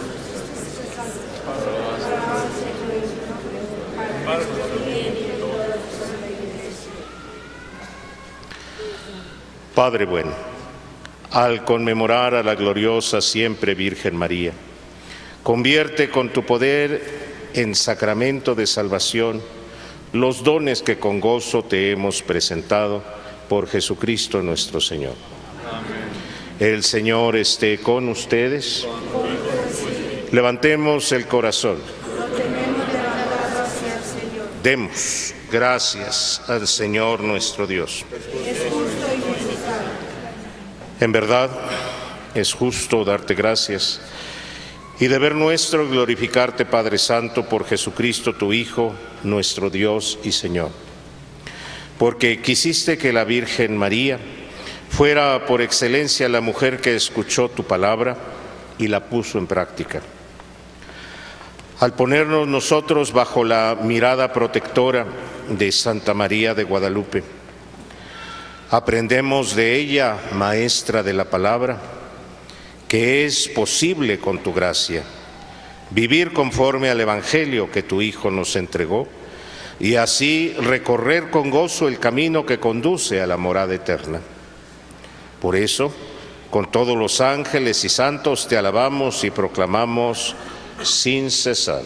Speaker 1: Padre bueno, al conmemorar a la gloriosa siempre Virgen María, convierte con tu poder en sacramento de salvación los dones que con gozo te hemos presentado por Jesucristo nuestro Señor. Amén. El Señor esté con ustedes. Levantemos el corazón. Demos gracias al Señor nuestro Dios. En verdad, es justo darte gracias y deber nuestro glorificarte, Padre Santo, por Jesucristo, tu Hijo, nuestro Dios y Señor. Porque quisiste que la Virgen María fuera por excelencia la mujer que escuchó tu palabra y la puso en práctica. Al ponernos nosotros bajo la mirada protectora de Santa María de Guadalupe, aprendemos de ella, maestra de la palabra, que es posible con tu gracia vivir conforme al Evangelio que tu Hijo nos entregó y así recorrer con gozo el camino que conduce a la morada eterna. Por eso, con todos los ángeles y santos te alabamos y proclamamos sin cesar.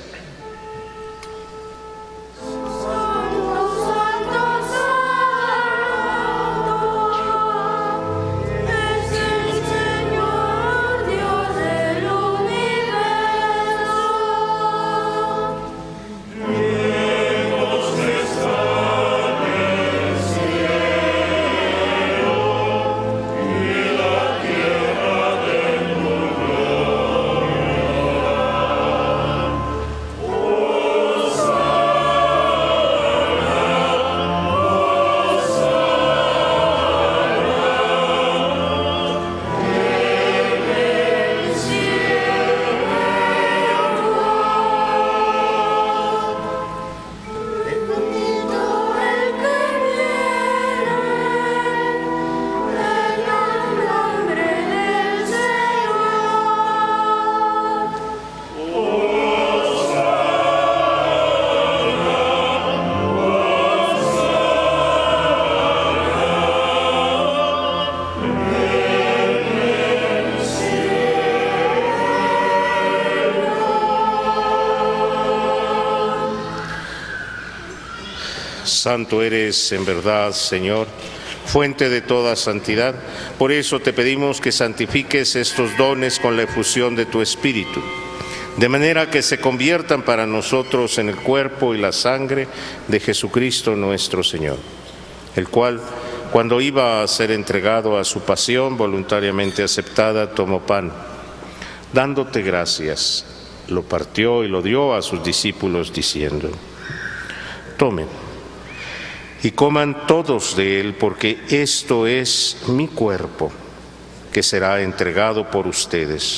Speaker 1: Santo eres en verdad, Señor, fuente de toda santidad. Por eso te pedimos que santifiques estos dones con la efusión de tu Espíritu, de manera que se conviertan para nosotros en el cuerpo y la sangre de Jesucristo nuestro Señor, el cual, cuando iba a ser entregado a su pasión voluntariamente aceptada, tomó pan. Dándote gracias, lo partió y lo dio a sus discípulos diciendo: tomen y coman todos de él, porque esto es mi cuerpo, que será entregado por ustedes.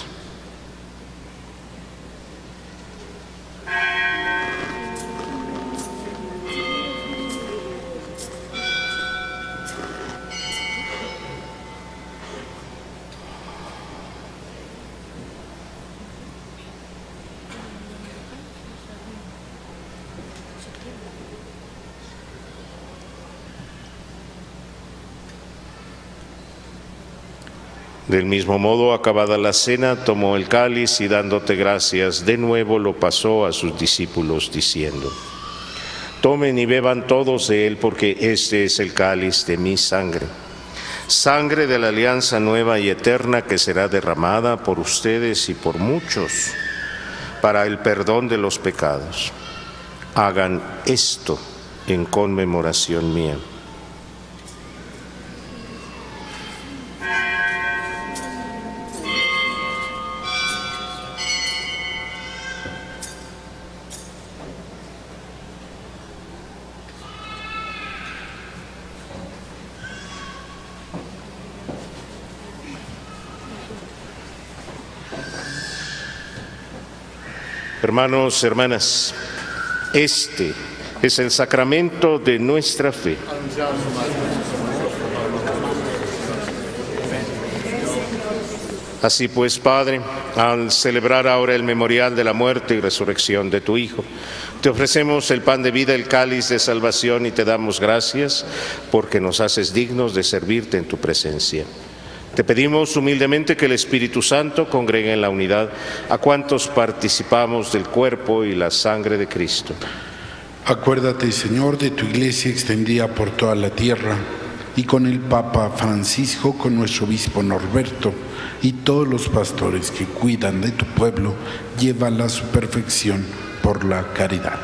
Speaker 1: Del mismo modo, acabada la cena, tomó el cáliz y dándote gracias, de nuevo lo pasó a sus discípulos diciendo: tomen y beban todos de él, porque este es el cáliz de mi sangre, sangre de la alianza nueva y eterna que será derramada por ustedes y por muchos para el perdón de los pecados. Hagan esto en conmemoración mía. Hermanos, hermanas, este es el sacramento de nuestra fe. Así pues, Padre, al celebrar ahora el memorial de la muerte y resurrección de tu Hijo, te ofrecemos el pan de vida, el cáliz de salvación y te damos gracias porque nos haces dignos de servirte en tu presencia. Te pedimos humildemente que el Espíritu Santo congregue en la unidad a cuantos participamos del cuerpo y la sangre de Cristo.
Speaker 8: Acuérdate, Señor, de tu iglesia extendida por toda la tierra y con el Papa Francisco, con nuestro obispo Norberto y todos los pastores que cuidan de tu pueblo, llévala a su perfección por la caridad.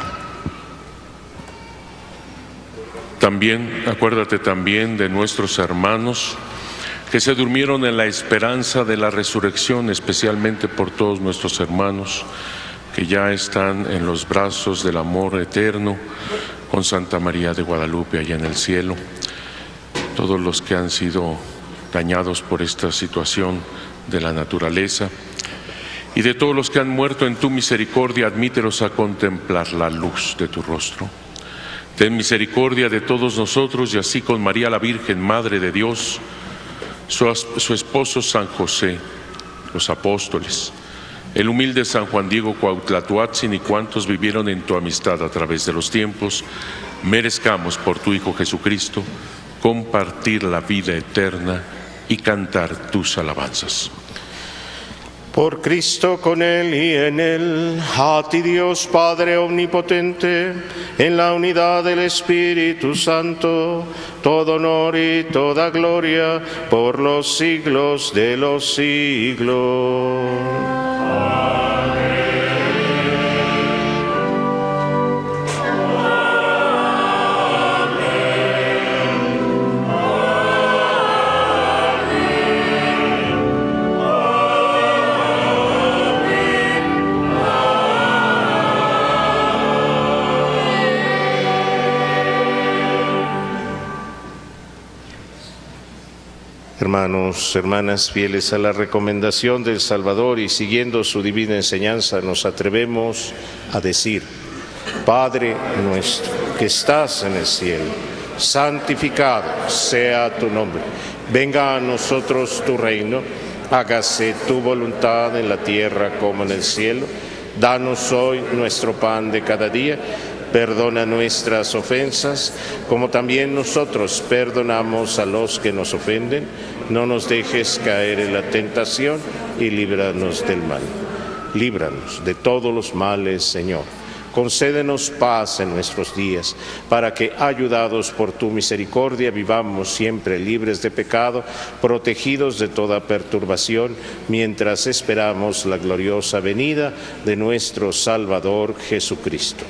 Speaker 9: También, acuérdate también de nuestros hermanos que se durmieron en la esperanza de la resurrección, especialmente por todos nuestros hermanos que ya están en los brazos del amor eterno con Santa María de Guadalupe allá en el cielo, todos los que han sido dañados por esta situación de la naturaleza y de todos los que han muerto en tu misericordia, admítelos a contemplar la luz de tu rostro. Ten misericordia de todos nosotros y así con María la Virgen, Madre de Dios, Su, su esposo San José, los apóstoles, el humilde San Juan Diego Cuauhtlatoatzin y cuantos vivieron en tu amistad a través de los tiempos, merezcamos por tu Hijo Jesucristo compartir la vida eterna y cantar tus alabanzas.
Speaker 3: Por Cristo, con Él y en Él, a ti Dios Padre Omnipotente, en la unidad del Espíritu Santo, todo honor y toda gloria por los siglos de los siglos. Hermanos, hermanas, fieles a la recomendación del Salvador y siguiendo su divina enseñanza, nos atrevemos a decir: Padre nuestro, que estás en el cielo, santificado sea tu nombre. Venga a nosotros tu reino, hágase tu voluntad en la tierra como en el cielo. Danos hoy nuestro pan de cada día. Perdona nuestras ofensas, como también nosotros perdonamos a los que nos ofenden. No nos dejes caer en la tentación y líbranos del mal. Líbranos de todos los males, Señor. Concédenos paz en nuestros días, para que, ayudados por tu misericordia, vivamos siempre libres de pecado, protegidos de toda perturbación, mientras esperamos la gloriosa venida de nuestro Salvador Jesucristo.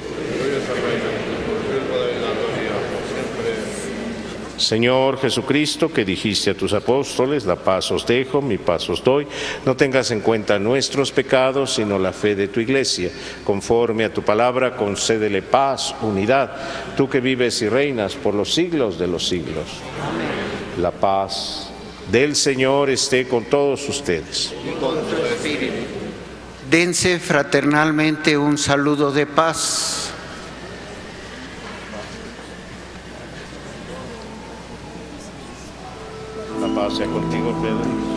Speaker 3: Señor Jesucristo, que dijiste a tus apóstoles: la paz os dejo, mi paz os doy, no tengas en cuenta nuestros pecados, sino la fe de tu iglesia. Conforme a tu palabra, concédele paz, unidad, tú que vives y reinas por los siglos de los siglos. Amén. La paz del Señor esté con todos ustedes.
Speaker 7: Y con tu espíritu. Dense fraternalmente un saludo de paz.
Speaker 3: La paz sea contigo, Pedro.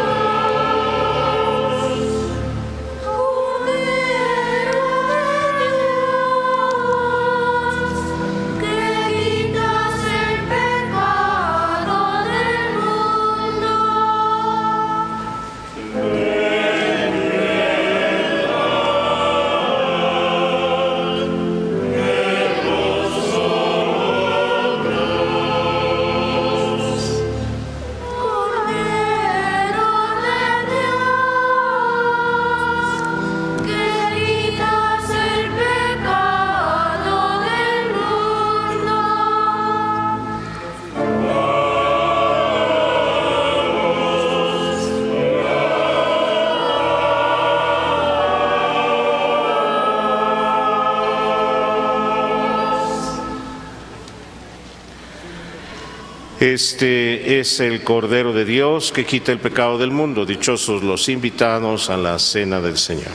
Speaker 5: Cordero de
Speaker 1: Este es el Cordero de Dios que quita el pecado del mundo. Dichosos los invitados a la cena del Señor.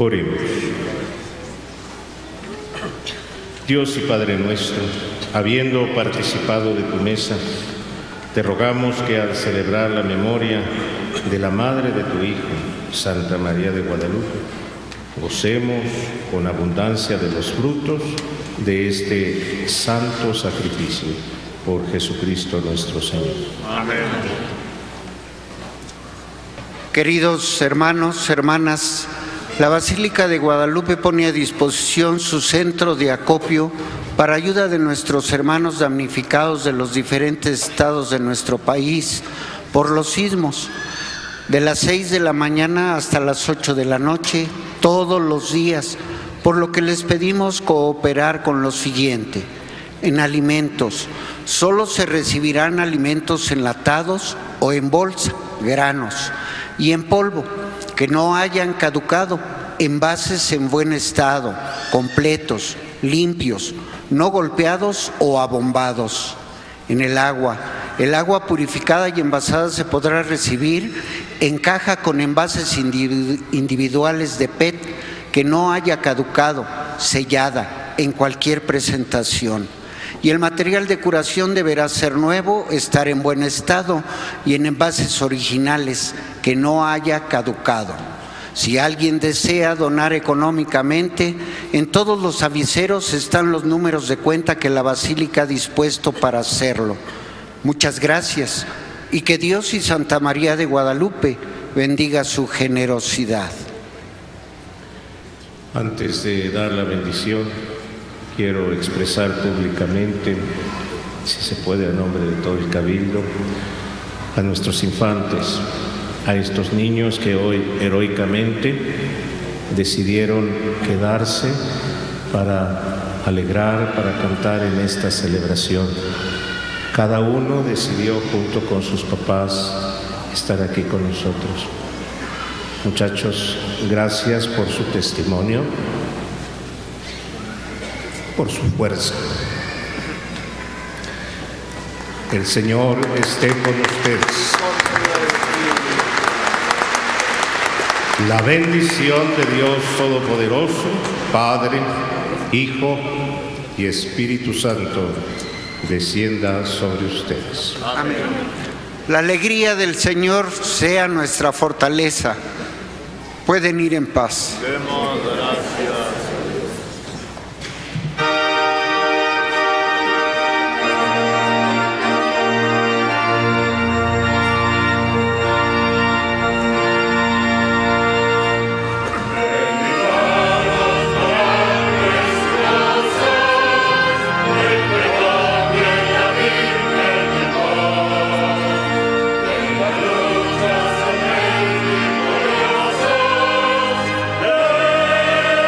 Speaker 3: Oremos. Dios y Padre nuestro, habiendo participado de tu mesa, te rogamos que al celebrar la memoria de la Madre de tu Hijo, Santa María de Guadalupe, gocemos con abundancia de los frutos de este santo sacrificio. Por Jesucristo nuestro Señor.
Speaker 7: Amén. Queridos hermanos, hermanas, la Basílica de Guadalupe pone a disposición su centro de acopio para ayuda de nuestros hermanos damnificados de los diferentes estados de nuestro país por los sismos, de las seis de la mañana hasta las ocho de la noche, todos los días, por lo que les pedimos cooperar con lo siguiente. En alimentos, solo se recibirán alimentos enlatados o en bolsa, granos, y en polvo, que no hayan caducado, envases en buen estado, completos, limpios, no golpeados o abombados. En el agua, el agua purificada y envasada se podrá recibir en caja con envases individuales de P E T que no haya caducado, sellada en cualquier presentación. Y el material de curación deberá ser nuevo, estar en buen estado y en envases originales, que no haya caducado. Si alguien desea donar económicamente, en todos los aviseros están los números de cuenta que la Basílica ha dispuesto para hacerlo. Muchas gracias y que Dios y Santa María de Guadalupe bendiga su generosidad.
Speaker 3: Antes de dar la bendición, quiero expresar públicamente, si se puede a nombre de todo el Cabildo, a nuestros infantes, a estos niños que hoy heroicamente decidieron quedarse para alegrar, para cantar en esta celebración. Cada uno decidió junto con sus papás estar aquí con nosotros. Muchachos, gracias por su testimonio, por su fuerza. El Señor esté con ustedes. La bendición de Dios Todopoderoso, Padre, Hijo y Espíritu Santo, descienda sobre ustedes.
Speaker 7: Amén. La alegría del Señor sea nuestra fortaleza. Pueden ir en paz.
Speaker 2: Demos gracias.
Speaker 10: Amen.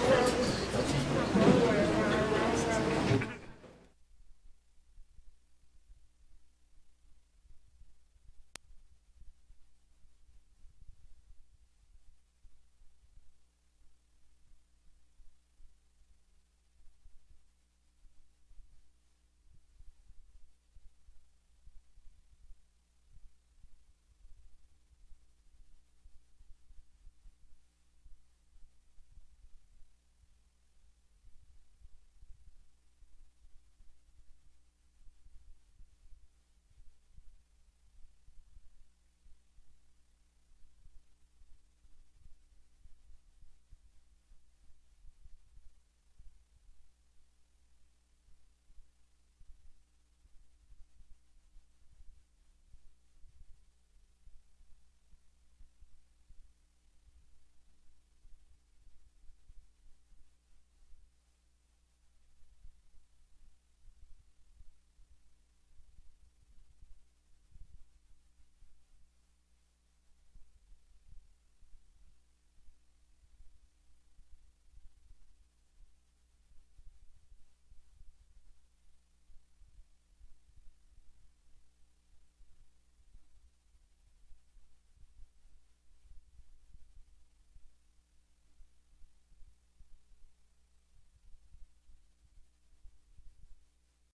Speaker 2: Señor.